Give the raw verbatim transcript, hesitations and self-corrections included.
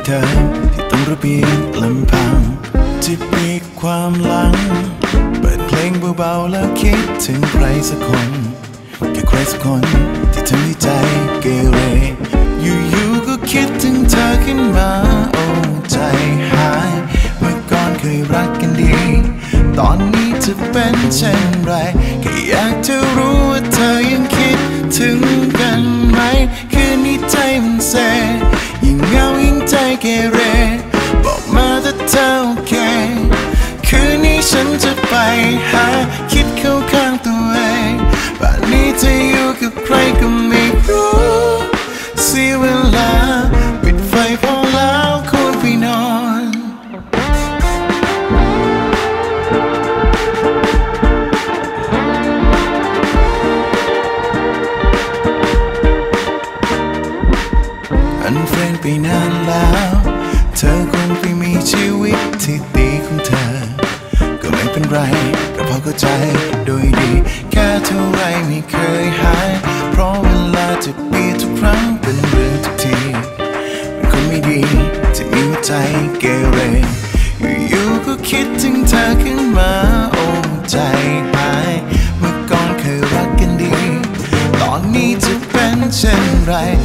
เธอที่ต้องระเบียงลำพังที่ปีกความหลังเปิดเพลงเบาๆแล้วคิดถึงใครสักคนแค่ใครสักคนที่ทำให้ใจเกเรอยู่ๆก็คิดถึงเธอขึ้นมาโอ้ใจหายเมื่อก่อนเคยรักกันดีตอนนี้จะเป็นเช่นไรแค่อยากจะรู้ว่าเธอยังคิดถึงกันไหมคืนนี้ใจมันเซยิ่งเหงายิ่งใจเกเรบอกมาถ้าเธอโอเคคืนนี้ฉันจะไปหาคิดเข้าข้างตัวเองป่านนี้จะอยู่กับใครก็ไม่รู้เสียเวลาปิดไฟพอแล้วควรไปนอนอันเฟรนไปนานแล้วเธอคงไปมีชีวิตที่ดีของเธอก็ไม่เป็นไรก็พอเข้าใจโดยดีแค่เท่าไรไม่เคยหายเพราะเวลาจะเปลี่ยนทุกครั้งเป็นเรื่องทุกทีเป็นคนไม่ดีที่มีหัวใจเกเรอยู่ๆก็คิดถึงเธอขึ้นมาโอ้ใจหายเมื่อก่อนเคยรักกันดีตอนนี้จะเป็นเช่นไร